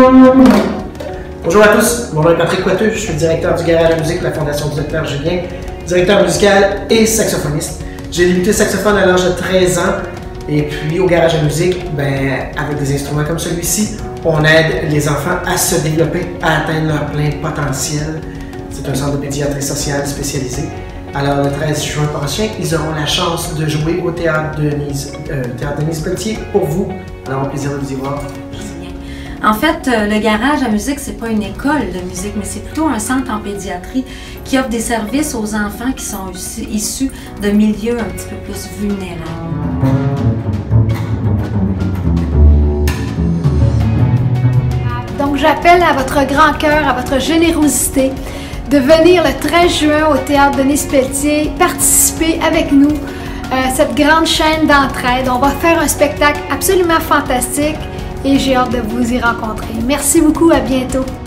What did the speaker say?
Bonjour à tous, mon nom est Patrick Coiteux, je suis directeur du Garage à musique de la Fondation du Dr Julien, directeur musical et saxophoniste. J'ai débuté le saxophone à l'âge de 13 ans et puis au Garage à musique, avec des instruments comme celui-ci, on aide les enfants à se développer, à atteindre leur plein potentiel. C'est un centre de pédiatrie sociale spécialisé. Alors le 13 juin prochain, ils auront la chance de jouer au théâtre Denise Pelletier pour vous. Alors au plaisir de vous y voir. En fait, le Garage à musique, c'est pas une école de musique, mais c'est plutôt un centre en pédiatrie qui offre des services aux enfants qui sont issus de milieux un petit peu plus vulnérables. Donc j'appelle à votre grand cœur, à votre générosité, de venir le 13 juin au théâtre Denise Pelletier, participer avec nous à cette grande chaîne d'entraide. On va faire un spectacle absolument fantastique et j'ai hâte de vous y rencontrer. Merci beaucoup, à bientôt.